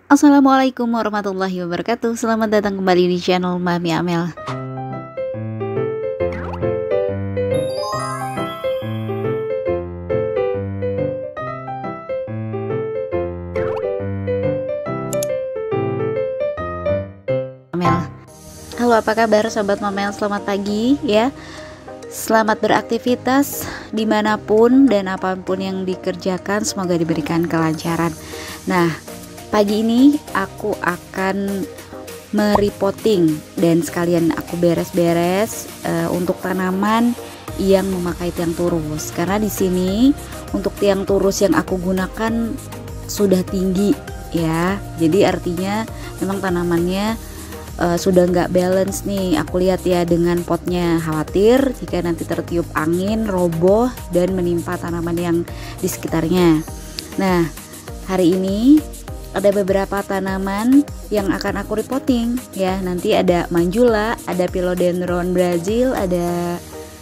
Assalamualaikum warahmatullahi wabarakatuh. Selamat datang kembali di channel Mami Amel. Amel. Halo, apa kabar sobat Mamel? Selamat pagi ya. Selamat beraktivitas dimanapun dan apapun yang dikerjakan, semoga diberikan kelancaran. Nah, pagi ini aku akan merepotting dan sekalian aku beres-beres untuk tanaman yang memakai tiang turus, karena di sini untuk tiang turus yang aku gunakan sudah tinggi ya, jadi artinya memang tanamannya sudah nggak balance nih. Aku lihat ya dengan potnya, khawatir jika nanti tertiup angin roboh dan menimpa tanaman yang di sekitarnya. Nah, hari ini ada beberapa tanaman yang akan aku repotting ya. Nanti ada Manjula, ada Philodendron Brazil, ada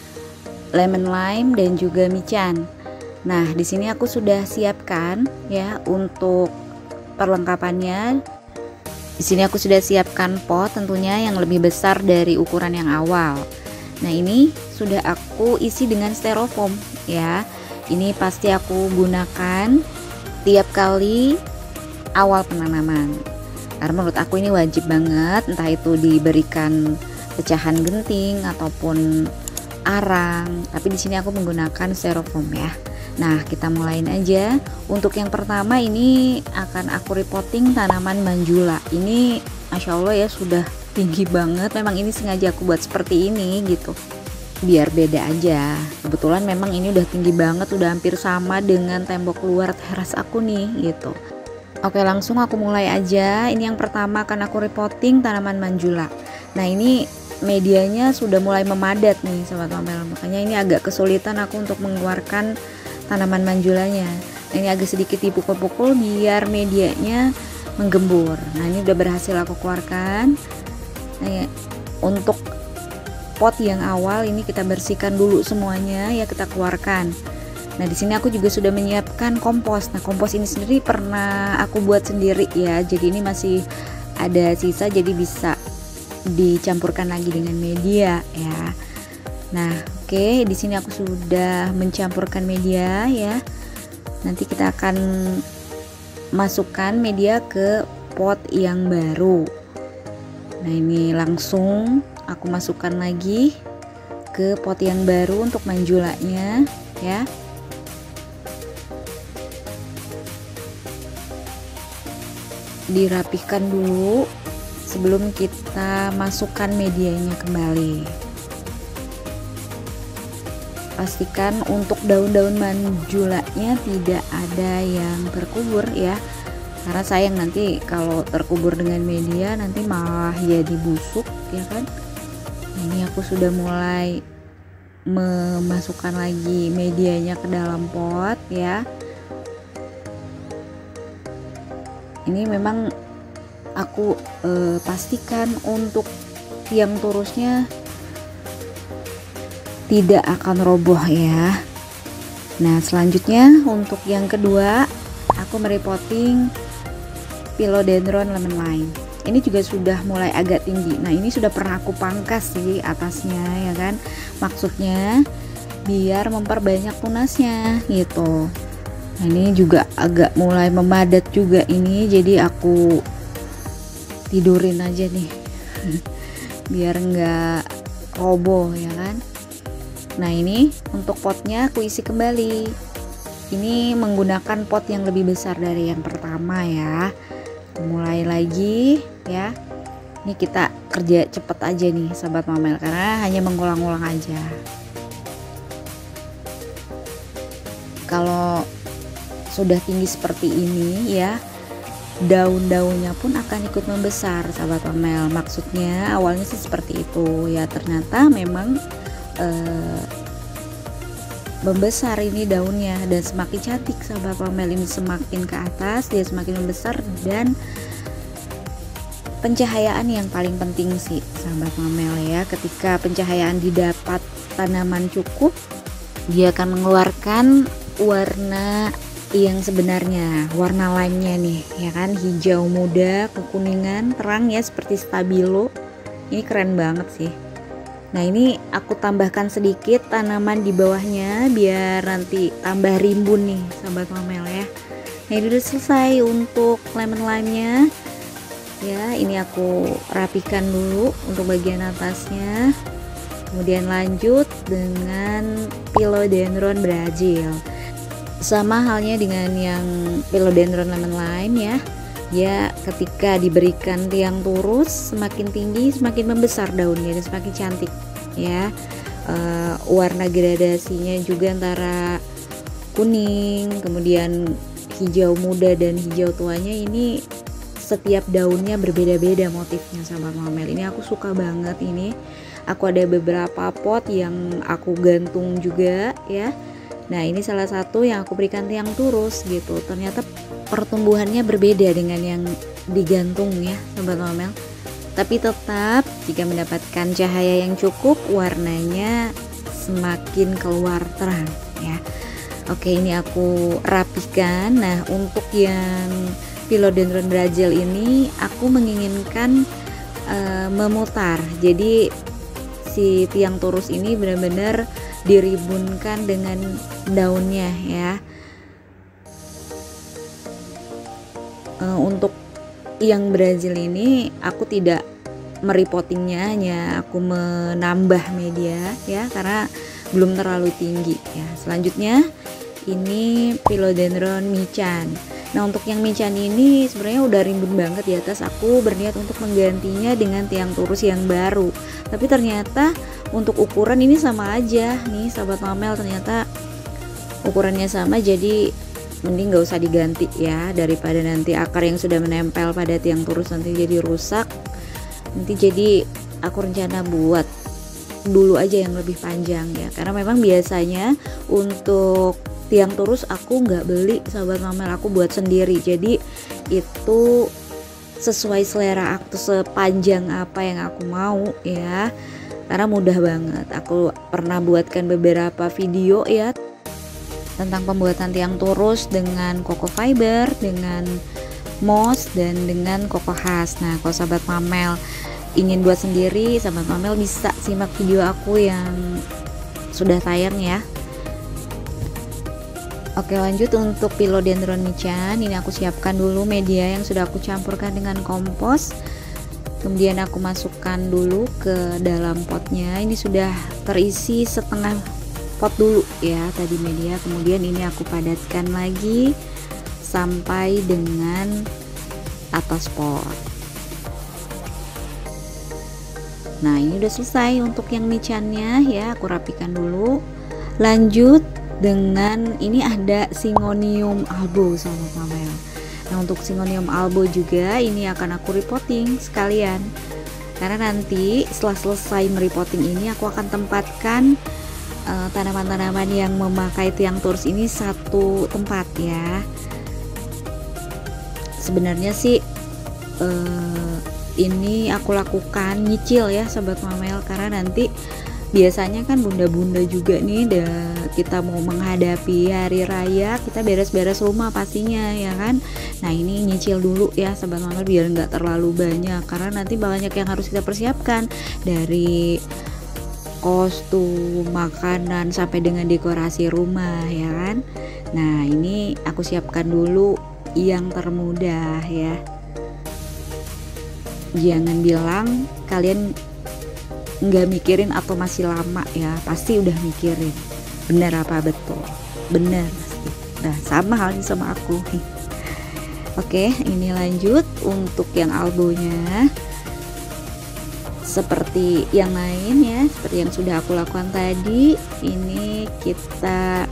Lemon Lime dan juga Michan. Nah, di sini aku sudah siapkan ya untuk perlengkapannya. Di sini aku sudah siapkan pot tentunya yang lebih besar dari ukuran yang awal. Nah, ini sudah aku isi dengan styrofoam ya. Ini pasti aku gunakan tiap kali awal penanaman. Karena menurut aku ini wajib banget, entah itu diberikan pecahan genting ataupun arang. Tapi di sini aku menggunakan styrofoam ya. Nah, kita mulain aja. Untuk yang pertama ini akan aku repotting tanaman Manjula. Ini Masya Allah ya, sudah tinggi banget. Memang ini sengaja aku buat seperti ini gitu, biar beda aja. Kebetulan memang ini udah tinggi banget, udah hampir sama dengan tembok luar teras aku nih gitu. Oke, langsung aku mulai aja. Ini yang pertama akan aku repotting tanaman Manjula. Nah, ini medianya sudah mulai memadat nih sobat Mamel, makanya ini agak kesulitan aku untuk mengeluarkan tanaman Manjulanya. Nah, ini agak sedikit dipukul-pukul biar medianya menggembur. Nah, ini udah berhasil aku keluarkan. Nah, ya, untuk pot yang awal ini kita bersihkan dulu semuanya ya, kita keluarkan. Nah, di sini aku juga sudah menyiapkan kompos. Nah, kompos ini sendiri pernah aku buat sendiri ya. Jadi ini masih ada sisa, jadi bisa dicampurkan lagi dengan media ya. Nah, oke, di sini aku sudah mencampurkan media ya. Nanti kita akan masukkan media ke pot yang baru. Nah, ini langsung aku masukkan lagi ke pot yang baru untuk Manjulanya ya. Dirapihkan dulu sebelum kita masukkan medianya kembali. Pastikan untuk daun-daun Manjulanya tidak ada yang terkubur ya, karena sayang nanti kalau terkubur dengan media nanti malah jadi busuk ya kan. Ini aku sudah mulai memasukkan lagi medianya ke dalam pot ya. Ini memang aku pastikan untuk tiang turusnya tidak akan roboh ya. Nah, selanjutnya untuk yang kedua aku merepotting Philodendron Lemon Lime. Ini juga sudah mulai agak tinggi. Nah, ini sudah pernah aku pangkas sih atasnya ya kan, maksudnya biar memperbanyak tunasnya gitu. Nah, ini juga agak mulai memadat juga ini, jadi aku tidurin aja nih biar nggak roboh ya kan. Nah, ini untuk potnya aku isi kembali. Ini menggunakan pot yang lebih besar dari yang pertama ya. Mulai lagi ya. Ini kita kerja cepet aja nih sahabat Mamel, karena hanya mengulang-ulang aja. Kalau sudah tinggi seperti ini ya, daun-daunnya pun akan ikut membesar sahabat Mamel. Maksudnya awalnya sih seperti itu ya, ternyata memang membesar ini daunnya, dan semakin cantik sahabat Mamel. Ini semakin ke atas dia semakin membesar, dan pencahayaan yang paling penting sih sahabat Mamel ya. Ketika pencahayaan didapat tanaman cukup, dia akan mengeluarkan warna yang sebenarnya warna limenya nih ya kan, hijau muda kekuningan terang ya seperti stabilo. Ini keren banget sih. Nah ini aku tambahkan sedikit tanaman di bawahnya biar nanti tambah rimbun nih sahabat Mamel ya. Nah ini udah selesai untuk lemon lime-nya ya. Ini aku rapikan dulu untuk bagian atasnya, kemudian lanjut dengan Philodendron Brazil. Sama halnya dengan yang Philodendron lemon lime ya. Ya ketika diberikan tiang lurus semakin tinggi semakin membesar daunnya dan semakin cantik ya. Warna gradasinya juga antara kuning kemudian hijau muda dan hijau tuanya, ini setiap daunnya berbeda-beda motifnya sahabat Mamel. Ini aku suka banget. Ini aku ada beberapa pot yang aku gantung juga ya. Nah ini salah satu yang aku berikan tiang lurus gitu. Ternyata pertumbuhannya berbeda dengan yang digantung ya sahabat Mamel. Tapi tetap jika mendapatkan cahaya yang cukup warnanya semakin keluar terang ya. Oke ini aku rapikan. Nah untuk yang Philodendron Brazil ini aku menginginkan memutar. Jadi si tiang turus ini benar-benar diribunkan dengan daunnya ya. Untuk yang Brazil ini aku tidak merepottingnya, hanya aku menambah media ya karena belum terlalu tinggi ya. Selanjutnya ini Philodendron Michan. Nah untuk yang Michan ini sebenarnya udah rimbun banget di atas. Aku berniat untuk menggantinya dengan tiang turus yang baru, tapi ternyata untuk ukuran ini sama aja nih sahabat Mamel. Ternyata ukurannya sama, jadi mending gak usah diganti ya, daripada nanti akar yang sudah menempel pada tiang turus nanti jadi rusak. Nanti jadi aku rencana buat dulu aja yang lebih panjang ya, karena memang biasanya untuk tiang turus aku nggak beli sahabat Mamel, aku buat sendiri. Jadi itu sesuai selera aku, sepanjang apa yang aku mau ya, karena mudah banget. Aku pernah buatkan beberapa video ya tentang pembuatan tiang turus dengan koko fiber, dengan moss dan dengan koko khas. Nah kalau sahabat Mamel ingin buat sendiri, sahabat Mamel bisa simak video aku yang sudah tayang ya. Oke lanjut untuk Philodendron Michan. Ini aku siapkan dulu media yang sudah aku campurkan dengan kompos, kemudian aku masukkan dulu ke dalam potnya. Ini sudah terisi setengah pot dulu ya tadi media, kemudian ini aku padatkan lagi sampai dengan atas pot. Nah ini udah selesai untuk yang michannya ya, aku rapikan dulu. Lanjut dengan ini ada Syngonium albo sama Mamel. Nah untuk Syngonium albo juga ini akan aku repotting sekalian, karena nanti setelah selesai merepotting ini aku akan tempatkan tanaman-tanaman yang memakai tiang turus ini satu tempat ya. Sebenarnya sih ini aku lakukan nyicil ya sahabat Mamel, karena nanti biasanya kan bunda-bunda juga nih kita mau menghadapi hari raya, kita beres-beres rumah pastinya ya kan. Nah ini nyicil dulu ya sahabat Mamel biar nggak terlalu banyak, karena nanti banyak yang harus kita persiapkan, dari kostum, makanan sampai dengan dekorasi rumah ya kan. Nah ini aku siapkan dulu yang termudah ya. Jangan bilang kalian nggak mikirin atau masih lama ya, pasti udah mikirin. Bener apa betul? Bener pasti. Nah sama halnya sama aku. Oke ini lanjut untuk yang albonya. Seperti yang lain ya, seperti yang sudah aku lakukan tadi, ini kita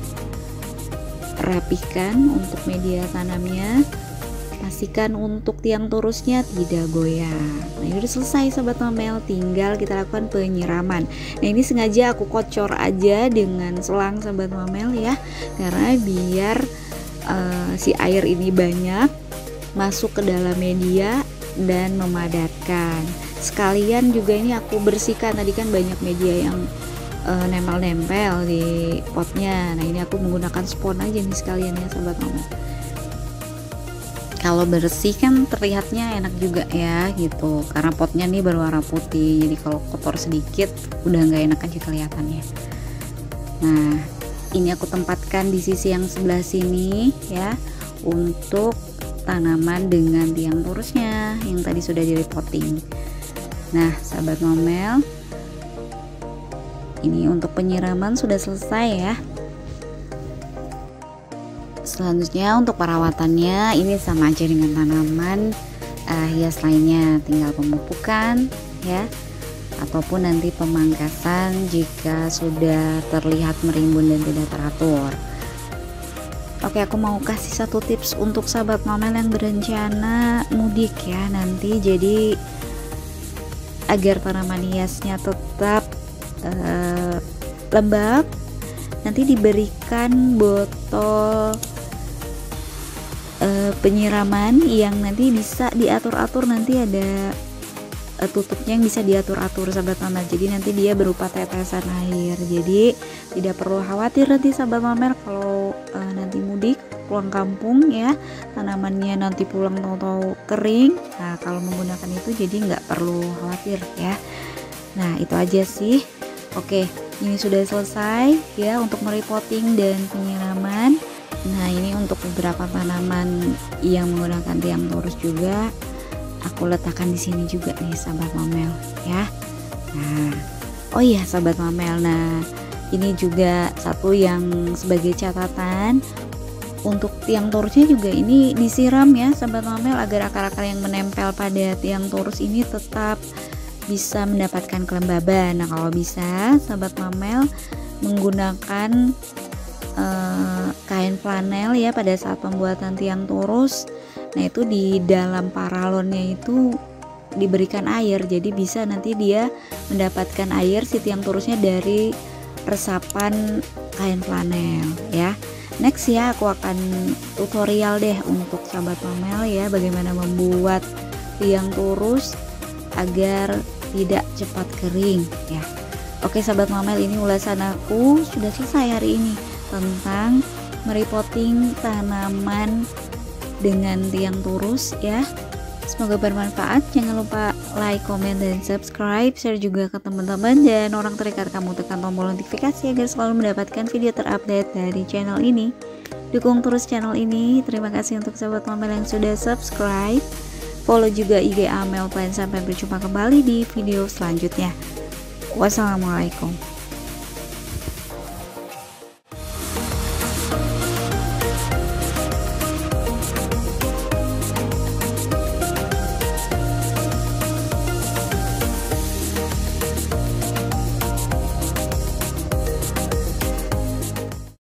rapihkan untuk media tanamnya. Pastikan untuk tiang turusnya tidak goyang. Nah ini udah selesai sahabat Mamel, tinggal kita lakukan penyiraman. Nah ini sengaja aku kocor aja dengan selang sahabat Mamel ya, karena biar si air ini banyak masuk ke dalam media dan memadatkan. Sekalian juga ini aku bersihkan, tadi kan banyak media yang nempel-nempel di potnya. Nah ini aku menggunakan spons aja nih sekalian ya sobat mamel. Kalau bersih kan terlihatnya enak juga ya gitu, karena potnya nih berwarna putih, jadi kalau kotor sedikit udah nggak enak aja kelihatannya. Nah ini aku tempatkan di sisi yang sebelah sini ya, untuk tanaman dengan tiang lurusnya yang tadi sudah di repotting. Nah sahabat mamel, ini untuk penyiraman sudah selesai ya. Selanjutnya untuk perawatannya ini sama aja dengan tanaman hias lainnya, tinggal pemupukan ya, ataupun nanti pemangkasan jika sudah terlihat merimbun dan tidak teratur. Oke, aku mau kasih satu tips untuk sahabat mamel yang berencana mudik ya nanti, jadi agar tanaman hiasnya tetap lembab, nanti diberikan botol penyiraman yang nanti bisa diatur-atur, nanti ada tutupnya yang bisa diatur-atur sahabat mamel, jadi nanti dia berupa tetesan air, jadi tidak perlu khawatir nanti sahabat mamel kalau nanti mudik pulang kampung ya, tanamannya nanti pulang tahu-tahu kering. Nah kalau menggunakan itu jadi nggak perlu khawatir ya. Nah itu aja sih. Oke, ini sudah selesai ya untuk merepotting dan penyiraman. Nah ini untuk beberapa tanaman yang menggunakan tiang lurus juga aku letakkan di sini juga nih sahabat mamel ya. Nah oh iya sahabat mamel, nah ini juga satu yang sebagai catatan, untuk tiang torusnya juga ini disiram ya sahabat mamel, agar akar-akar yang menempel pada tiang torus ini tetap bisa mendapatkan kelembaban. Nah kalau bisa sahabat mamel menggunakan kain flanel ya pada saat pembuatan tiang torus. Nah itu di dalam paralonnya itu diberikan air, jadi bisa nanti dia mendapatkan air si tiang torusnya dari resapan kain flanel ya. Next ya aku akan tutorial deh untuk sahabat mamel ya, bagaimana membuat tiang torus agar tidak cepat kering ya. Oke sahabat mamel, ini ulasan aku sudah selesai hari ini tentang merepotting tanaman dengan tiang torus ya. Semoga bermanfaat. Jangan lupa like, comment, dan subscribe, share juga ke teman-teman dan orang terdekat kamu. Tekan tombol notifikasi agar selalu mendapatkan video terupdate dari channel ini. Dukung terus channel ini. Terima kasih untuk sahabat mamel yang sudah subscribe. Follow juga IG Amel Plan. Sampai berjumpa kembali di video selanjutnya. Wassalamualaikum.